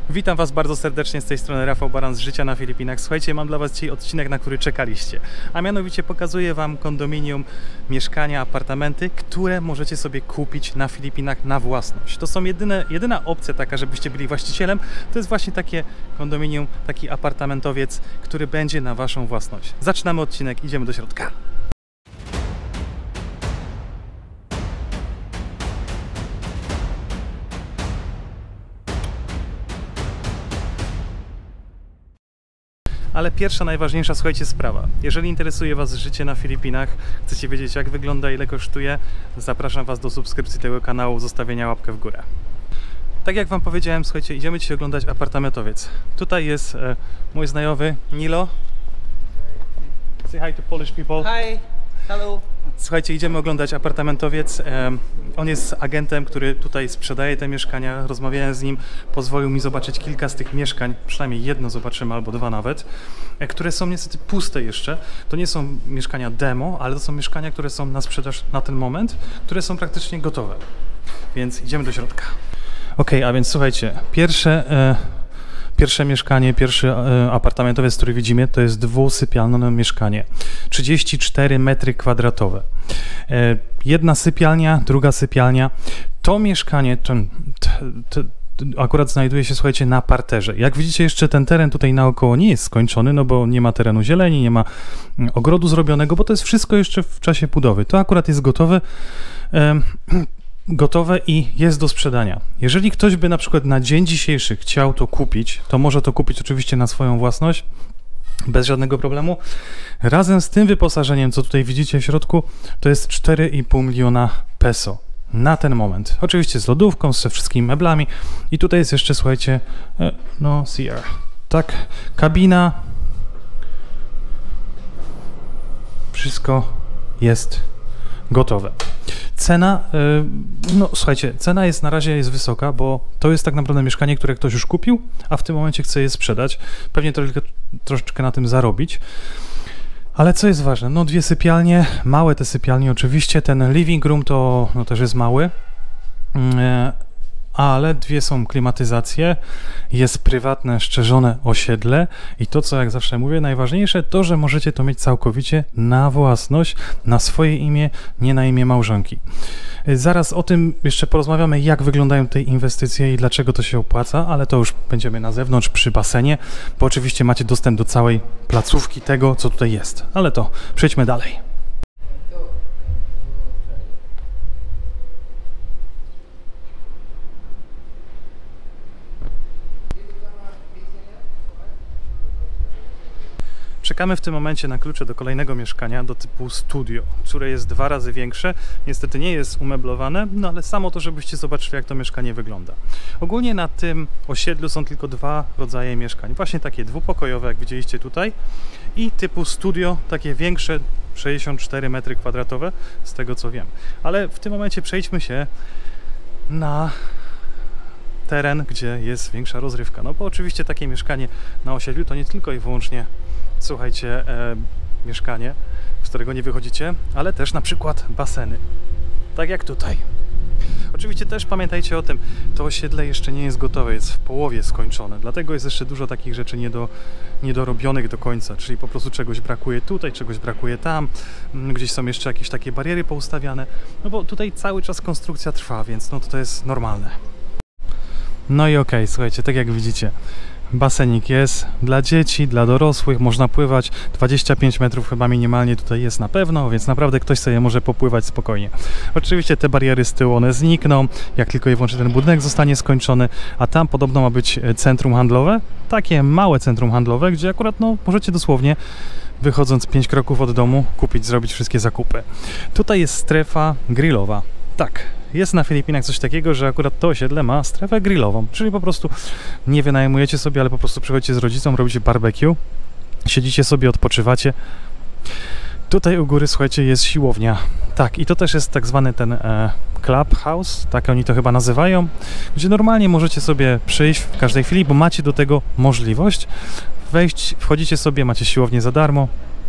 Witam Was bardzo serdecznie, z tej strony Rafał Baran z Życia na Filipinach. Słuchajcie, mam dla Was dzisiaj odcinek, na który czekaliście. A mianowicie pokazuję Wam kondominium, mieszkania, apartamenty, które możecie sobie kupić na Filipinach na własność. To są jedyna opcja taka, żebyście byli właścicielem. To jest właśnie takie kondominium, taki apartamentowiec, który będzie na Waszą własność. Zaczynamy odcinek, idziemy do środka. Ale pierwsza, najważniejsza, słuchajcie, sprawa. Jeżeli interesuje Was życie na Filipinach, chcecie wiedzieć, jak wygląda, ile kosztuje, zapraszam Was do subskrypcji tego kanału, zostawienia łapkę w górę. Tak jak Wam powiedziałem, słuchajcie, idziemy dzisiaj oglądać apartamentowiec. Tutaj jest mój znajomy Nilo. Say hi to Polish people. Hi, hello. Słuchajcie, idziemy oglądać apartamentowiec. On jest agentem, który tutaj sprzedaje te mieszkania. Rozmawiałem z nim, pozwolił mi zobaczyć kilka z tych mieszkań, przynajmniej jedno zobaczymy, albo dwa nawet, które są niestety puste jeszcze. To nie są mieszkania demo, ale to są mieszkania, które są na sprzedaż na ten moment, które są praktycznie gotowe. Więc idziemy do środka. Okej, a więc słuchajcie, pierwsze mieszkanie, pierwszy apartamentowiec, który widzimy, to jest dwusypialne mieszkanie. 34 metry kwadratowe. Jedna sypialnia, druga sypialnia. To mieszkanie akurat znajduje się, słuchajcie, na parterze. Jak widzicie, jeszcze ten teren tutaj naokoło nie jest skończony, no bo nie ma terenu zieleni, nie ma ogrodu zrobionego, bo to jest wszystko jeszcze w czasie budowy. To akurat jest gotowe i jest do sprzedania. Jeżeli ktoś by na przykład na dzień dzisiejszy chciał to kupić, to może to kupić oczywiście na swoją własność, bez żadnego problemu. Razem z tym wyposażeniem, co tutaj widzicie w środku, to jest 4,5 miliona peso na ten moment. Oczywiście z lodówką, ze wszystkimi meblami i tutaj jest jeszcze, słuchajcie, no CR, tak, kabina, wszystko jest gotowe. Cena, no słuchajcie, cena jest na razie wysoka, bo to jest tak naprawdę mieszkanie, które ktoś już kupił, a w tym momencie chce je sprzedać. Pewnie troszeczkę na tym zarobić. Ale co jest ważne? No dwie sypialnie, małe te sypialnie oczywiście, ten living room to no, też jest mały, ale dwie są klimatyzacje, jest prywatne, szczerzone osiedle i to, co jak zawsze mówię, najważniejsze, to, że możecie to mieć całkowicie na własność, na swoje imię, nie na imię małżonki. Zaraz o tym jeszcze porozmawiamy, jak wyglądają te inwestycje i dlaczego to się opłaca, ale to już będziemy na zewnątrz przy basenie, bo oczywiście macie dostęp do całej placówki tego, co tutaj jest. Ale to przejdźmy dalej. Czekamy w tym momencie na klucze do kolejnego mieszkania, do typu studio, które jest 2 razy większe. Niestety nie jest umeblowane, no ale samo to, żebyście zobaczyli, jak to mieszkanie wygląda. Ogólnie na tym osiedlu są tylko 2 rodzaje mieszkań. Właśnie takie dwupokojowe, jak widzieliście tutaj, i typu studio, takie większe, 64 metry kwadratowe, z tego co wiem. Ale w tym momencie przejdźmy się na teren, gdzie jest większa rozrywka. No bo oczywiście takie mieszkanie na osiedlu to nie tylko i wyłącznie, słuchajcie, mieszkanie, z którego nie wychodzicie, ale też na przykład baseny. Tak jak tutaj. Oczywiście też pamiętajcie o tym, to osiedle jeszcze nie jest gotowe, jest w połowie skończone, dlatego jest jeszcze dużo takich rzeczy niedorobionych do końca, czyli po prostu czegoś brakuje tutaj, czegoś brakuje tam, gdzieś są jeszcze jakieś takie bariery poustawiane, no bo tutaj cały czas konstrukcja trwa, więc no to jest normalne. No i okej, słuchajcie, tak jak widzicie, basenik jest dla dzieci, dla dorosłych, można pływać, 25 metrów chyba minimalnie tutaj jest na pewno, więc naprawdę ktoś sobie może popływać spokojnie. Oczywiście te bariery z tyłu, one znikną, jak tylko i wyłącznie ten budynek zostanie skończony, a tam podobno ma być centrum handlowe, takie małe centrum handlowe, gdzie akurat no, możecie dosłownie, wychodząc 5 kroków od domu, kupić, zrobić wszystkie zakupy. Tutaj jest strefa grillowa, tak. Jest na Filipinach coś takiego, że akurat to osiedle ma strefę grillową, czyli po prostu nie wynajmujecie sobie, ale po prostu przychodzicie z rodzicą, robicie barbecue, siedzicie sobie, odpoczywacie. Tutaj u góry, słuchajcie, jest siłownia. Tak, i to też jest tak zwany ten clubhouse, tak oni to chyba nazywają, gdzie normalnie możecie sobie przyjść w każdej chwili, bo macie do tego możliwość. Wejść, wchodzicie sobie, macie siłownię za darmo.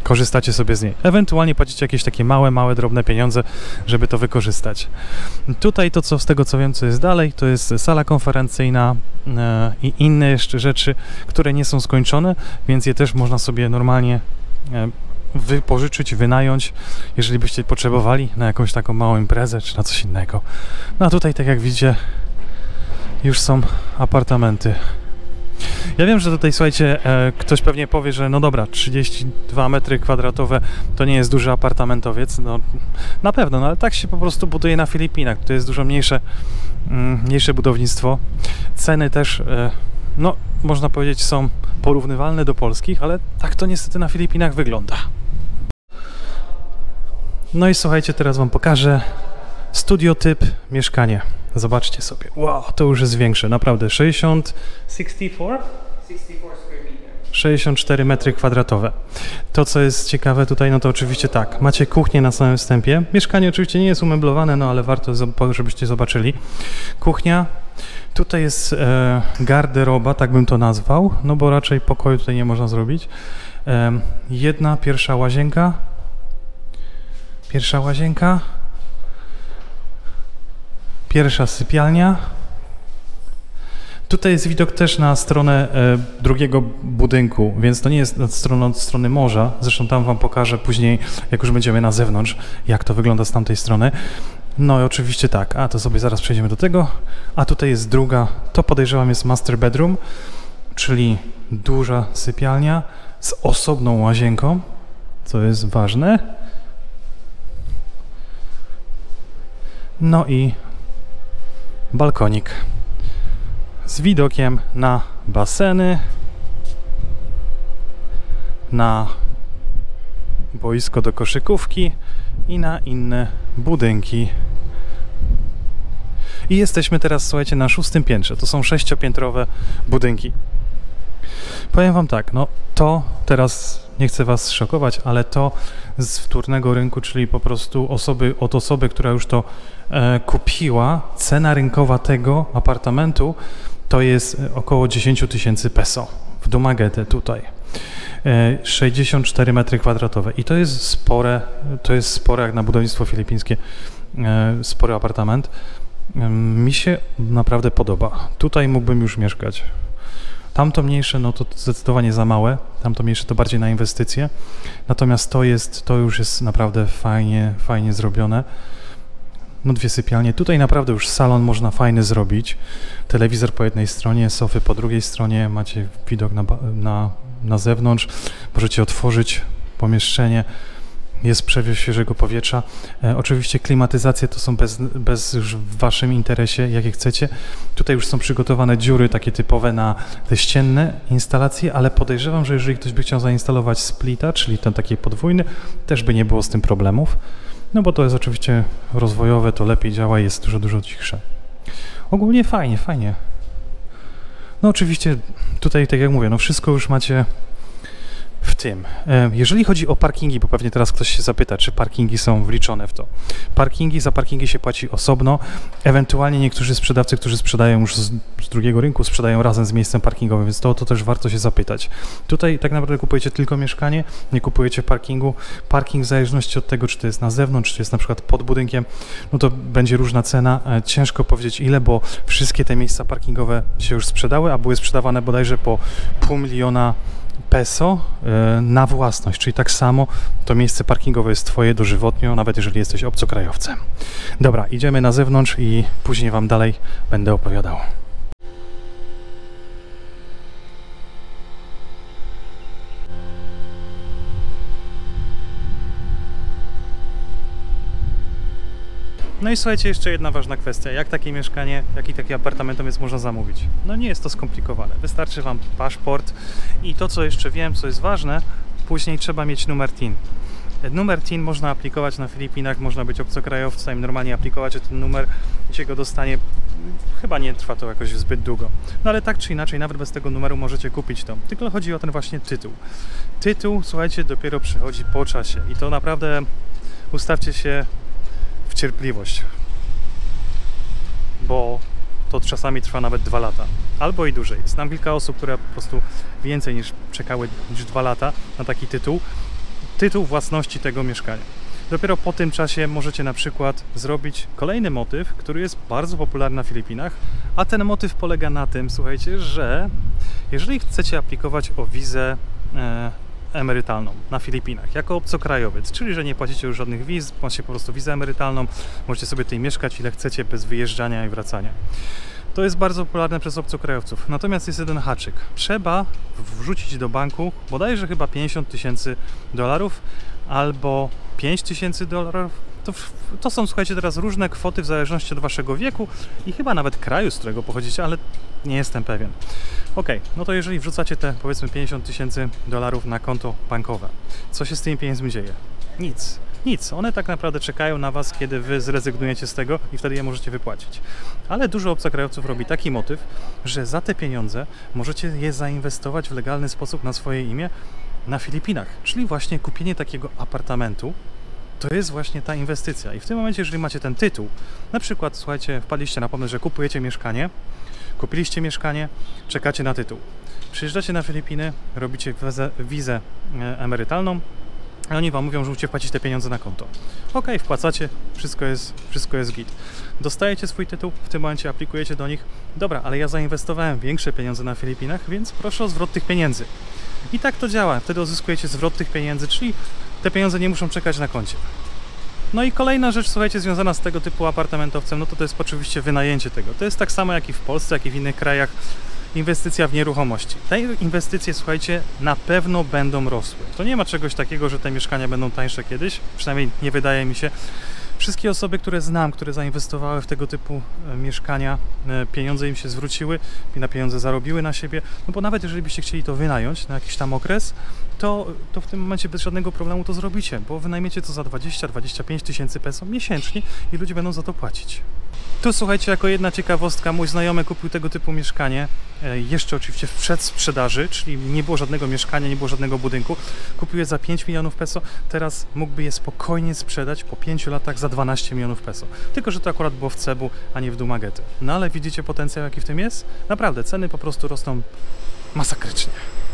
korzystacie sobie z niej. Ewentualnie płacicie jakieś takie małe, drobne pieniądze, żeby to wykorzystać. Tutaj to, co z tego co wiem, co jest dalej, to jest sala konferencyjna i inne jeszcze rzeczy, które nie są skończone, więc je też można sobie normalnie wypożyczyć, wynająć, jeżeli byście potrzebowali na jakąś taką małą imprezę, czy na coś innego. No a tutaj, tak jak widzicie, już są apartamenty. Ja wiem, że tutaj, słuchajcie, ktoś pewnie powie, że no dobra, 32 metry kwadratowe to nie jest duży apartamentowiec, no na pewno, no ale tak się po prostu buduje na Filipinach, to jest dużo mniejsze budownictwo. Ceny też, no można powiedzieć, są porównywalne do polskich, ale tak to niestety na Filipinach wygląda. No i słuchajcie, teraz wam pokażę studiotyp mieszkanie. Zobaczcie sobie. Wow, to już jest większe, naprawdę. 64 metry kwadratowe. To, co jest ciekawe tutaj, no to oczywiście tak, macie kuchnię na samym wstępie. Mieszkanie oczywiście nie jest umeblowane, no ale warto, żebyście zobaczyli. Kuchnia. Tutaj jest garderoba, tak bym to nazwał, no bo raczej pokoju tutaj nie można zrobić. Pierwsza łazienka. Pierwsza sypialnia. Tutaj jest widok też na stronę drugiego budynku, więc to nie jest od strony morza. Zresztą tam wam pokażę później, jak już będziemy na zewnątrz, jak to wygląda z tamtej strony. No i oczywiście tak, to sobie zaraz przejdziemy do tego. A tutaj jest druga, to podejrzewam jest master bedroom, czyli duża sypialnia z osobną łazienką, co jest ważne. No i balkonik z widokiem na baseny, na boisko do koszykówki i na inne budynki. I jesteśmy teraz, słuchajcie, na 6. piętrze. To są 6-piętrowe budynki. Powiem wam tak, no to teraz nie chcę was szokować, ale to z wtórnego rynku, czyli po prostu od osoby, która już to kupiła, cena rynkowa tego apartamentu to jest około 10 000 peso w Dumaguete tutaj. 64 metry kwadratowe i to jest spore jak na budownictwo filipińskie, spory apartament. Mi się naprawdę podoba. Tutaj mógłbym już mieszkać. Tamto mniejsze, no to zdecydowanie za małe. Tamto mniejsze to bardziej na inwestycje. Natomiast to już jest naprawdę fajnie zrobione. No 2 sypialnie. Tutaj naprawdę już salon można fajny zrobić. Telewizor po jednej stronie, sofy po drugiej stronie. Macie widok na zewnątrz. Możecie otworzyć pomieszczenie. Jest przewiew świeżego powietrza. Oczywiście klimatyzacje to są bez już w waszym interesie, jakie chcecie. Tutaj już są przygotowane dziury takie typowe na te ścienne instalacje, ale podejrzewam, że jeżeli ktoś by chciał zainstalować splita, czyli ten taki podwójny, też by nie było z tym problemów. No bo to jest oczywiście rozwojowe, to lepiej działa i jest dużo cichsze. Ogólnie fajnie. No oczywiście tutaj, tak jak mówię, no wszystko już macie w tym. Jeżeli chodzi o parkingi, bo pewnie teraz ktoś się zapyta, czy parkingi są wliczone w to. Za parkingi się płaci osobno, ewentualnie niektórzy sprzedawcy, którzy sprzedają już z drugiego rynku, sprzedają razem z miejscem parkingowym, więc to też warto się zapytać. Tutaj tak naprawdę kupujecie tylko mieszkanie, nie kupujecie parkingu. Parking w zależności od tego, czy to jest na zewnątrz, czy jest na przykład pod budynkiem, no to będzie różna cena. Ciężko powiedzieć ile, bo wszystkie te miejsca parkingowe się już sprzedały, a były sprzedawane bodajże po $500 000 peso na własność, czyli tak samo to miejsce parkingowe jest twoje dożywotnio, nawet jeżeli jesteś obcokrajowcem. Dobra, idziemy na zewnątrz i później wam dalej będę opowiadał. No i słuchajcie, jeszcze jedna ważna kwestia. Jak takie mieszkanie, jak i taki apartamentowiec można zamówić? No nie jest to skomplikowane. Wystarczy wam paszport i to, co jeszcze wiem, co jest ważne, później trzeba mieć numer TIN. Numer TIN można aplikować na Filipinach, można być obcokrajowcem, normalnie aplikować ten numer i się go dostanie. Chyba nie trwa to jakoś zbyt długo. No ale tak czy inaczej, nawet bez tego numeru możecie kupić to. Tylko chodzi o ten właśnie tytuł. Tytuł, słuchajcie, dopiero przychodzi po czasie i to naprawdę ustawcie się w cierpliwość, bo to czasami trwa nawet 2 lata, albo i dłużej. Znam kilka osób, które po prostu więcej niż czekały niż 2 lata na taki tytuł. tytuł własności tego mieszkania. Dopiero po tym czasie możecie na przykład zrobić kolejny motyw, który jest bardzo popularny na Filipinach, a ten motyw polega na tym, słuchajcie, że jeżeli chcecie aplikować o wizę emerytalną na Filipinach jako obcokrajowiec, czyli że nie płacicie już żadnych wiz, macie po prostu wizę emerytalną, możecie sobie tutaj mieszkać ile chcecie bez wyjeżdżania i wracania. To jest bardzo popularne przez obcokrajowców. Natomiast jest jeden haczyk. Trzeba wrzucić do banku bodajże chyba $50,000 albo $5,000. To są, słuchajcie, teraz różne kwoty w zależności od waszego wieku i chyba nawet kraju, z którego pochodzicie, ale nie jestem pewien. Ok, no to jeżeli wrzucacie te, powiedzmy, $50,000 na konto bankowe, co się z tymi pieniędzmi dzieje? Nic. Nic. One tak naprawdę czekają na was, kiedy wy zrezygnujecie z tego i wtedy je możecie wypłacić. Ale dużo obcokrajowców robi taki motyw, że za te pieniądze możecie je zainwestować w legalny sposób na swoje imię na Filipinach. Czyli właśnie kupienie takiego apartamentu to jest właśnie ta inwestycja. I w tym momencie, jeżeli macie ten tytuł, na przykład, słuchajcie, wpadliście na pomysł, że kupujecie mieszkanie, kupiliście mieszkanie, czekacie na tytuł. Przyjeżdżacie na Filipiny, robicie wizę emerytalną, a oni wam mówią, że musicie wpłacić te pieniądze na konto. Ok, wpłacacie, wszystko jest git. Dostajecie swój tytuł, w tym momencie aplikujecie do nich. Dobra, ale ja zainwestowałem większe pieniądze na Filipinach, więc proszę o zwrot tych pieniędzy. I tak to działa. Wtedy uzyskujecie zwrot tych pieniędzy, czyli te pieniądze nie muszą czekać na koncie. No i kolejna rzecz, słuchajcie, związana z tego typu apartamentowcem, no to jest oczywiście wynajęcie tego. To jest tak samo jak i w Polsce, jak i w innych krajach. Inwestycja w nieruchomości. Te inwestycje, słuchajcie, na pewno będą rosły. To nie ma czegoś takiego, że te mieszkania będą tańsze kiedyś, przynajmniej nie wydaje mi się. Wszystkie osoby, które znam, które zainwestowały w tego typu mieszkania, pieniądze im się zwróciły i na pieniądze zarobiły na siebie, no bo nawet jeżeli byście chcieli to wynająć na jakiś tam okres, to w tym momencie bez żadnego problemu to zrobicie, bo wynajmiecie to za 20-25 tysięcy peso miesięcznie i ludzie będą za to płacić. Tu, słuchajcie, jako jedna ciekawostka, mój znajomy kupił tego typu mieszkanie, jeszcze oczywiście w przedsprzedaży, czyli nie było żadnego mieszkania, nie było żadnego budynku. Kupił je za 5 milionów peso, teraz mógłby je spokojnie sprzedać po 5 latach za 12 milionów peso. Tylko że to akurat było w Cebu, a nie w Dumaguete. No ale widzicie potencjał, jaki w tym jest? Naprawdę, ceny po prostu rosną masakrycznie.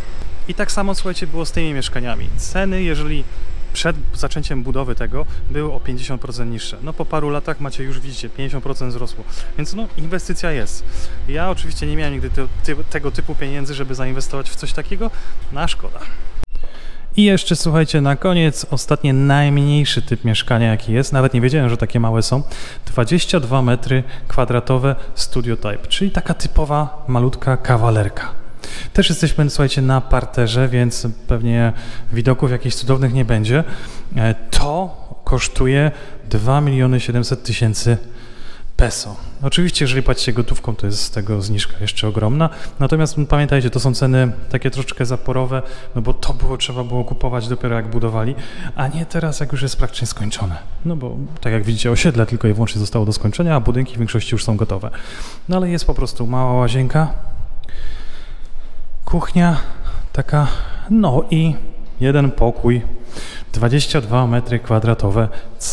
I tak samo, słuchajcie, było z tymi mieszkaniami. Ceny, jeżeli przed zaczęciem budowy tego były o 50% niższe. No po paru latach macie już, widzicie, 50% wzrosło. Więc no inwestycja jest. Ja oczywiście nie miałem nigdy tego typu pieniędzy, żeby zainwestować w coś takiego. No szkoda. I jeszcze, słuchajcie, na koniec ostatni najmniejszy typ mieszkania, jaki jest. Nawet nie wiedziałem, że takie małe są. 22 metry kwadratowe studio type, czyli taka typowa, malutka kawalerka. Też jesteśmy, słuchajcie, na parterze, więc pewnie widoków jakichś cudownych nie będzie. To kosztuje 2 700 000 peso. Oczywiście, jeżeli płacicie gotówką, to jest z tego zniżka jeszcze ogromna. Natomiast pamiętajcie, to są ceny takie troszeczkę zaporowe, no bo to trzeba było kupować dopiero jak budowali, a nie teraz, jak już jest praktycznie skończone. No bo tak jak widzicie, osiedle tylko i wyłącznie zostało do skończenia, a budynki w większości już są gotowe. No ale jest po prostu mała łazienka, kuchnia taka, no i jeden pokój, 22 metry kwadratowe,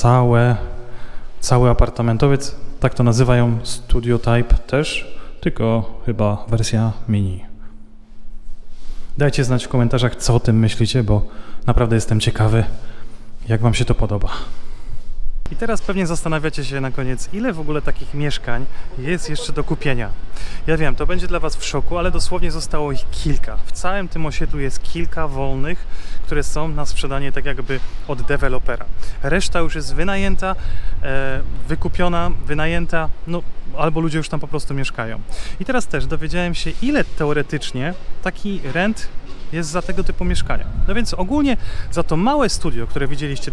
cały apartamentowiec, tak to nazywają, studio type też, tylko chyba wersja mini. Dajcie znać w komentarzach, co o tym myślicie, bo naprawdę jestem ciekawy, jak wam się to podoba. I teraz pewnie zastanawiacie się na koniec, ile w ogóle takich mieszkań jest jeszcze do kupienia. Ja wiem, to będzie dla was w szoku, ale dosłownie zostało ich kilka. W całym tym osiedlu jest kilka wolnych, które są na sprzedanie tak jakby od dewelopera. Reszta już jest wynajęta, wykupiona, wynajęta, no albo ludzie już tam po prostu mieszkają. I teraz też dowiedziałem się, ile teoretycznie taki rent jest za tego typu mieszkania. No więc ogólnie za to małe studio, które widzieliście,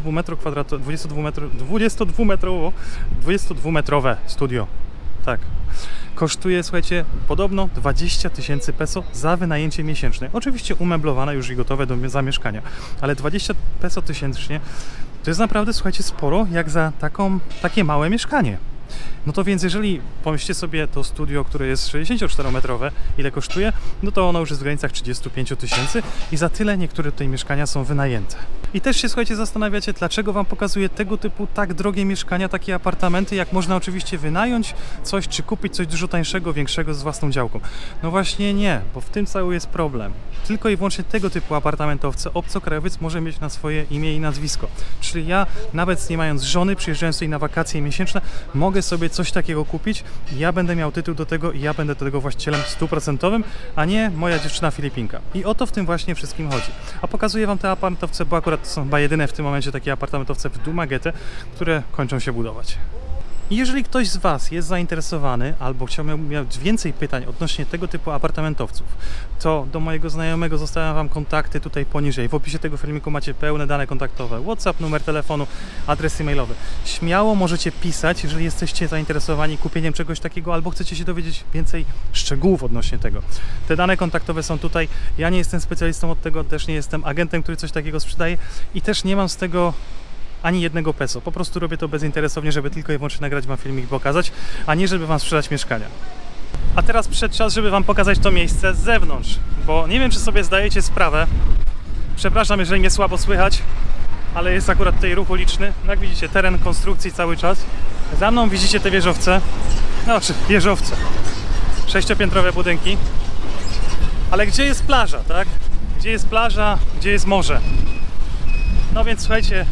22-metrowe studio, tak, kosztuje, słuchajcie, podobno 20 000 peso za wynajęcie miesięczne. Oczywiście umeblowane już i gotowe do zamieszkania, ale 20 peso tysięcznie to jest naprawdę, słuchajcie, sporo jak za takie małe mieszkanie. No to więc jeżeli pomyślcie sobie to studio, które jest 64-metrowe, ile kosztuje, no to ono już jest w granicach 35 000 i za tyle niektóre tutaj mieszkania są wynajęte. I też się, słuchajcie, zastanawiacie, dlaczego Wam pokazuję tego typu tak drogie mieszkania, takie apartamenty, jak można oczywiście wynająć coś, czy kupić coś dużo tańszego, większego z własną działką. No właśnie nie, bo w tym cały jest problem. Tylko i wyłącznie tego typu apartamentowce obcokrajowiec może mieć na swoje imię i nazwisko. Czyli ja, nawet nie mając żony, przyjeżdżając tutaj na wakacje miesięczne, mogę sobie coś takiego kupić i ja będę miał tytuł do tego i ja będę do tego właścicielem 100%, a nie moja dziewczyna Filipinka. I o to w tym właśnie wszystkim chodzi. A pokazuję Wam te apartamentowce, bo akurat to są chyba jedyne w tym momencie takie apartamentowce w Dumaguete, które kończą się budować. I jeżeli ktoś z Was jest zainteresowany albo chciałby mieć więcej pytań odnośnie tego typu apartamentowców, to do mojego znajomego zostawiam Wam kontakty tutaj poniżej. W opisie tego filmiku macie pełne dane kontaktowe, WhatsApp, numer telefonu, adres e-mailowy. Śmiało możecie pisać, jeżeli jesteście zainteresowani kupieniem czegoś takiego albo chcecie się dowiedzieć więcej szczegółów odnośnie tego. Te dane kontaktowe są tutaj. Ja nie jestem specjalistą od tego, też nie jestem agentem, który coś takiego sprzedaje i też nie mam z tego ani jednego peso. Po prostu robię to bezinteresownie, żeby tylko i wyłącznie nagrać Wam filmik i pokazać, a nie żeby Wam sprzedać mieszkania. A teraz przyszedł czas, żeby Wam pokazać to miejsce z zewnątrz, bo nie wiem, czy sobie zdajecie sprawę. Przepraszam, jeżeli mnie słabo słychać, ale jest akurat tutaj ruch uliczny. Jak widzicie, teren konstrukcji cały czas. Za mną widzicie te wieżowce. No, czy wieżowce. 6-piętrowe budynki. Ale gdzie jest plaża, tak? Gdzie jest plaża, gdzie jest morze? No więc słuchajcie,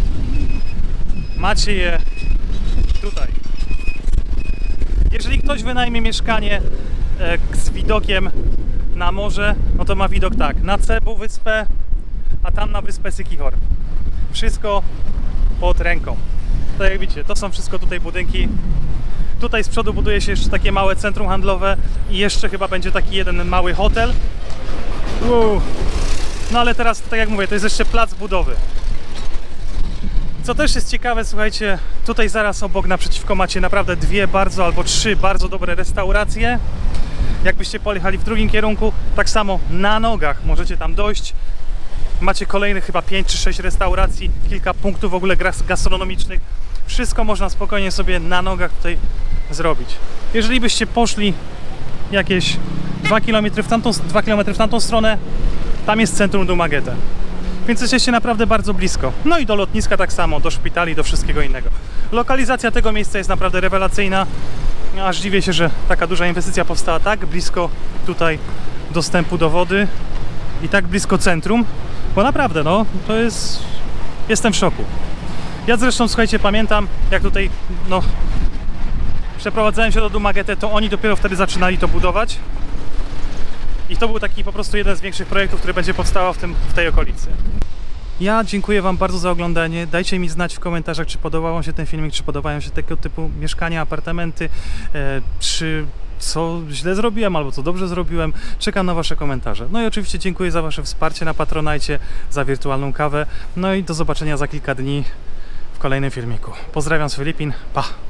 macie je tutaj. Jeżeli ktoś wynajmie mieszkanie z widokiem na morze, no to ma widok tak, na Cebu wyspę, a tam na wyspę Siquijor. Wszystko pod ręką. Tak jak widzicie, to są wszystko tutaj budynki. Tutaj z przodu buduje się jeszcze takie małe centrum handlowe i jeszcze chyba będzie taki jeden mały hotel. No ale teraz, tak jak mówię, to jest jeszcze plac budowy. Co też jest ciekawe, słuchajcie, tutaj zaraz obok naprzeciwko macie naprawdę dwie bardzo albo trzy bardzo dobre restauracje. Jakbyście pojechali w drugim kierunku, tak samo na nogach możecie tam dojść. Macie kolejnych chyba 5 czy 6 restauracji, kilka punktów w ogóle gastronomicznych. Wszystko można spokojnie sobie na nogach tutaj zrobić. Jeżeli byście poszli jakieś 2 km w tamtą stronę, tam jest centrum Dumaguete. Więc jesteście naprawdę bardzo blisko. No i do lotniska tak samo, do szpitali, do wszystkiego innego. Lokalizacja tego miejsca jest naprawdę rewelacyjna. Aż dziwię się, że taka duża inwestycja powstała tak blisko tutaj dostępu do wody i tak blisko centrum, bo naprawdę, no, to jest... Jestem w szoku. Ja zresztą, słuchajcie, pamiętam, jak tutaj, no, przeprowadzałem się do Dumaguete, to oni dopiero wtedy zaczynali to budować. I to był taki po prostu jeden z większych projektów, który będzie powstawał w tej okolicy. Ja dziękuję Wam bardzo za oglądanie. Dajcie mi znać w komentarzach, czy podobał Wam się ten filmik, czy podobają się tego typu mieszkania, apartamenty, czy co źle zrobiłem, albo co dobrze zrobiłem. Czekam na Wasze komentarze. No i oczywiście dziękuję za Wasze wsparcie na Patronite, za wirtualną kawę. No i do zobaczenia za kilka dni w kolejnym filmiku. Pozdrawiam z Filipin. Pa!